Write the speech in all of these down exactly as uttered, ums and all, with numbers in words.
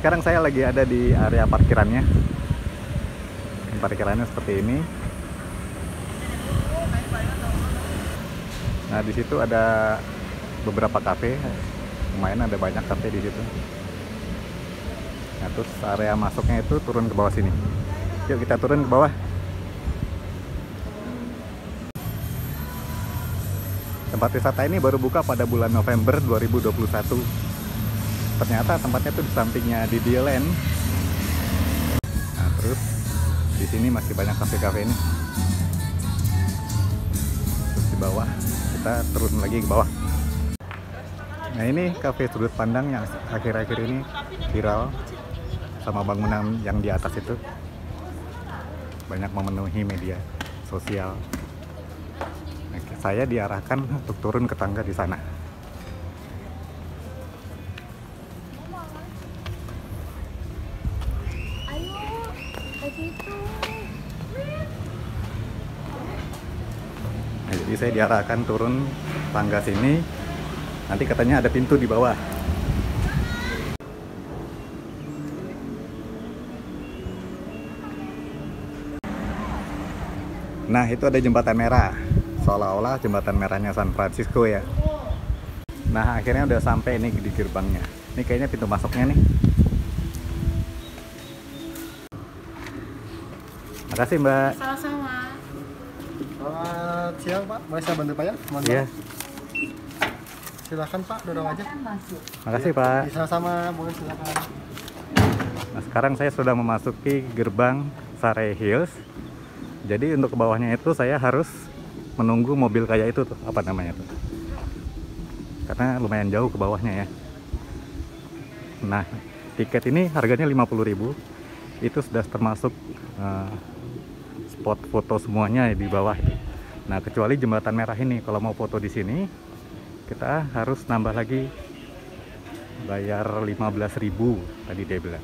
sekarang saya lagi ada di area parkirannya. Parkirannya seperti ini. Nah, di situ ada beberapa kafe. Lumayan ada banyak kafe di situ. Nah, terus area masuknya itu turun ke bawah sini. Yuk kita turun ke bawah. Tempat wisata ini baru buka pada bulan November dua ribu dua puluh satu. Ternyata tempatnya tuh di sampingnya di Dielen. Nah, terus di sini masih banyak kafe-kafe ini. Terus di bawah kita turun lagi ke bawah. Nah, ini kafe sudut pandang yang akhir-akhir ini viral sama bangunan yang di atas itu. Banyak memenuhi media sosial. Nah, saya diarahkan untuk turun ke tangga di sana. Ayo, ke situ. Nah, jadi saya diarahkan turun tangga sini. Nanti katanya ada pintu di bawah. Nah, itu ada jembatan merah. Seolah-olah jembatan merahnya San Francisco ya. Nah, akhirnya udah sampai ini di gerbangnya. Ini kayaknya pintu masuknya nih. Makasih, Mbak. Sama-sama. Selamat siang Pak, boleh saya bantu Pak ya? Mohon Iya. maaf. Silakan Pak, duduk aja. Makasih, Pak. Sama-sama, boleh silakan. Nah, sekarang saya sudah memasuki gerbang Surrey Hills. Jadi untuk ke bawahnya itu saya harus menunggu mobil kayak itu tuh, apa namanya tuh. Karena lumayan jauh ke bawahnya ya. Nah, tiket ini harganya lima puluh ribu. Itu sudah termasuk uh, spot foto semuanya di bawah. Nah, kecuali jembatan merah ini, kalau mau foto di sini kita harus nambah lagi bayar lima belas ribu tadi dia bilang.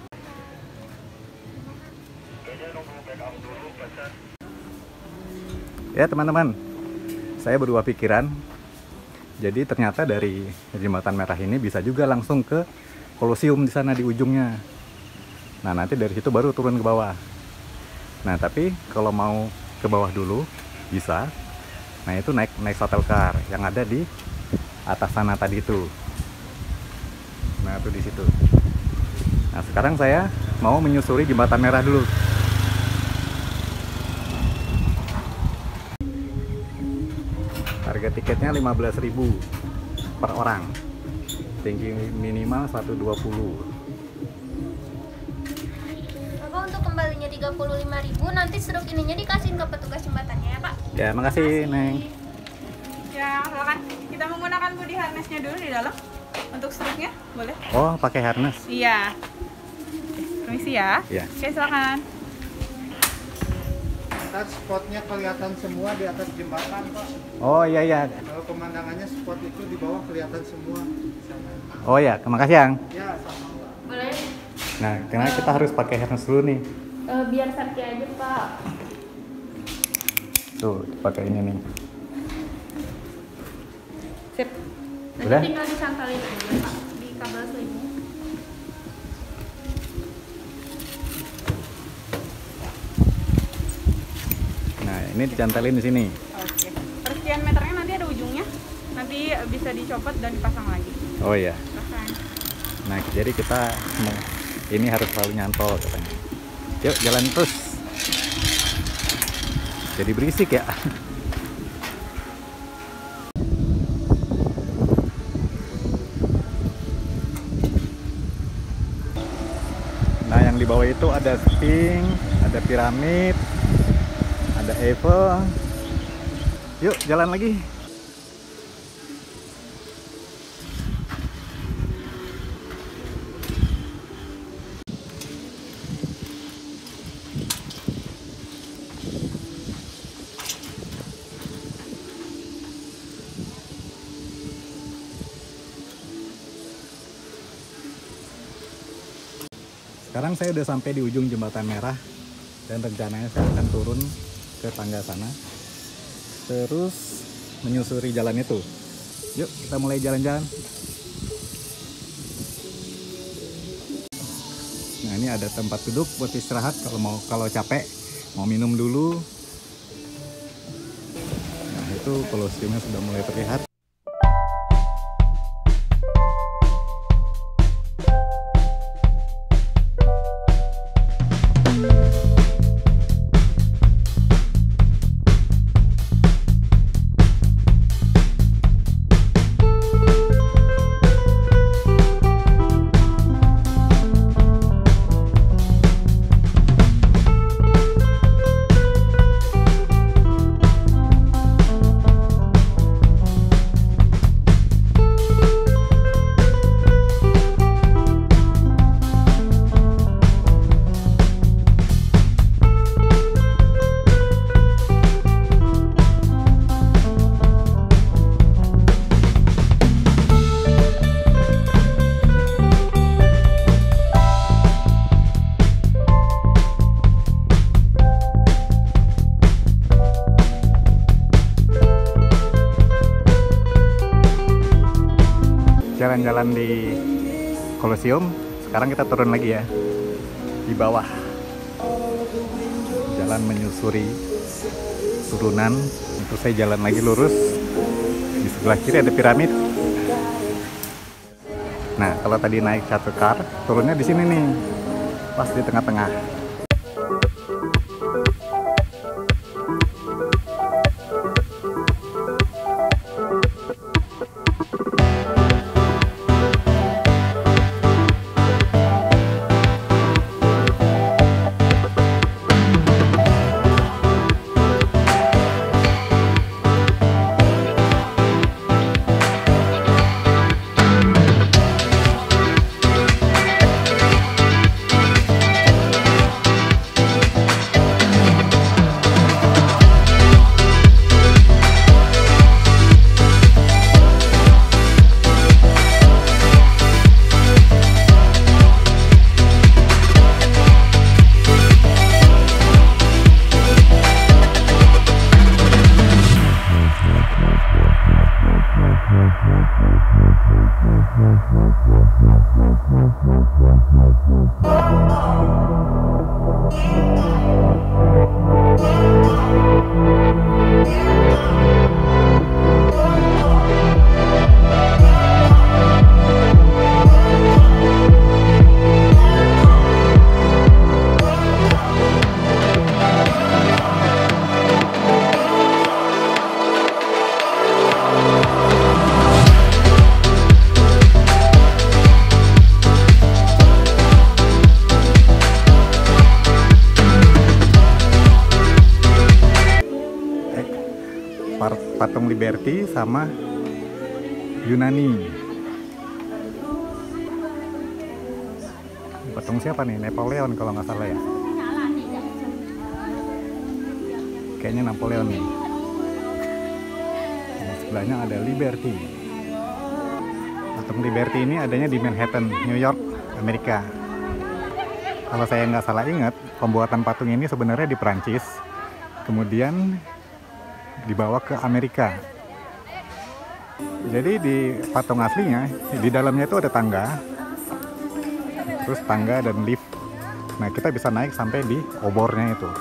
Ya teman-teman, saya berubah pikiran. Jadi ternyata dari jembatan merah ini bisa juga langsung ke Kolosium di sana di ujungnya. Nah, nanti dari situ baru turun ke bawah. Nah, tapi kalau mau ke bawah dulu bisa. Nah, itu naik naik shuttle car yang ada di atas sana tadi itu. Nah, itu di situ. Nah, sekarang saya mau menyusuri jembatan merah dulu. Harga tiketnya lima belas ribu per orang. Tinggi minimal seratus dua puluh. Bapak untuk kembalinya tiga puluh lima ribu, nanti struk ininya dikasihin ke petugas jembatannya ya Pak. Ya, makasih, Neng. Ya, silakan. Kita menggunakan body harnessnya dulu di dalam. Untuk struknya, boleh? Oh, pakai harness. Iya. Permisi ya. Iya. Oke, silakan. Ntar spotnya kelihatan semua di atas jembatan Pak. Oh, iya iya. Kalau pemandangannya spot itu di bawah kelihatan semua. Sana. Oh ya, makasih, Yang. Ya, sama Pak. Boleh? Nah, karena kita harus pakai harness dulu nih. Uh, biar safety aja Pak. Tuh, pakai ini nih. Sip. Nanti Udah? tinggal disantalin aja Pak di kabel selimut. Nah, ini dicantelin di sini. Oke. Persekian meternya nanti ada ujungnya. Nanti bisa dicopot dan dipasang lagi. Oh iya. Silakan. Nah, jadi kita mau- ini harus selalu nyantol katanya. Yuk, jalan terus. Jadi berisik ya. Nah, yang di bawah itu ada Sphinx, ada piramid, ada Eiffel. Yuk, jalan lagi. Sekarang saya udah sampai di ujung jembatan merah dan rencananya saya akan turun ke tangga sana, terus menyusuri jalan itu. Yuk kita mulai jalan-jalan. Ini ada tempat duduk buat istirahat kalau mau kalau capek, mau minum dulu. Nah, itu Kolosiumnya sudah mulai terlihat. Jalan-jalan di Kolosium. Sekarang kita turun lagi ya di bawah, jalan menyusuri turunan. Untuk saya jalan lagi lurus, di sebelah kiri ada piramid. Nah, kalau tadi naik shuttle car, turunnya di sini nih, pas di tengah-tengah. Patung Liberty sama Yunani. Patung siapa nih? Napoleon kalau nggak salah ya. Kayaknya Napoleon nih. Nah, sebelahnya ada Liberty. Patung Liberty ini adanya di Manhattan, New York, Amerika. Kalau saya nggak salah ingat, pembuatan patung ini sebenarnya di Perancis. Kemudian dibawa ke Amerika. Jadi di patung aslinya, di dalamnya itu ada tangga, terus tangga dan lift. Nah, kita bisa naik sampai di obornya itu.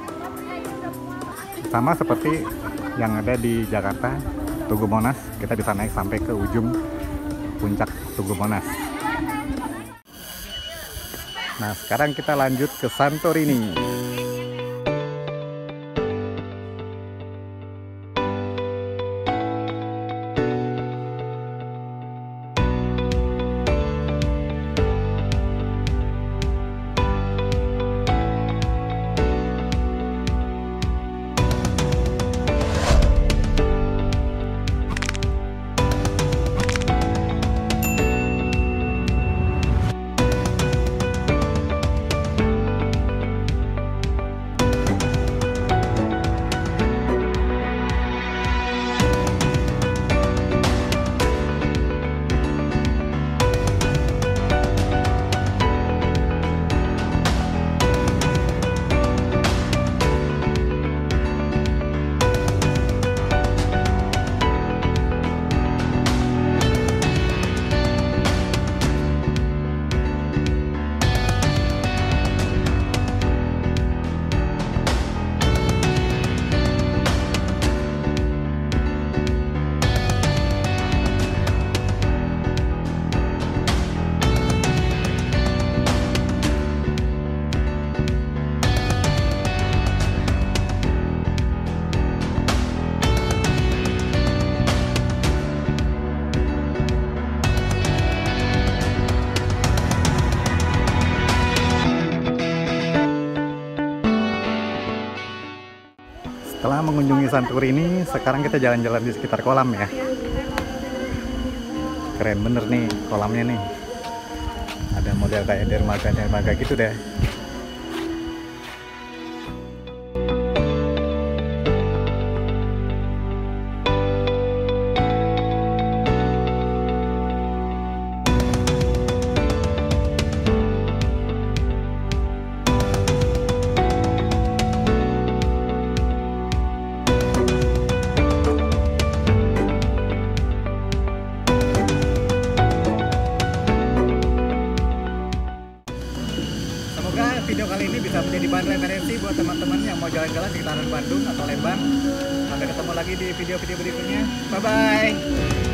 Sama seperti yang ada di Jakarta, Tugu Monas, kita bisa naik sampai ke ujung puncak Tugu Monas. Nah, sekarang kita lanjut ke Santorini. mengunjungi Santorini, sekarang kita jalan-jalan di sekitar kolam ya. Keren bener nih kolamnya nih. Ada model kayak dermaga-dermaga gitu deh. Semoga video kali ini bisa menjadi bahan referensi buat teman-teman yang mau jalan-jalan di sekitaran Bandung atau Lembang. Sampai ketemu lagi di video-video berikutnya. Bye-bye.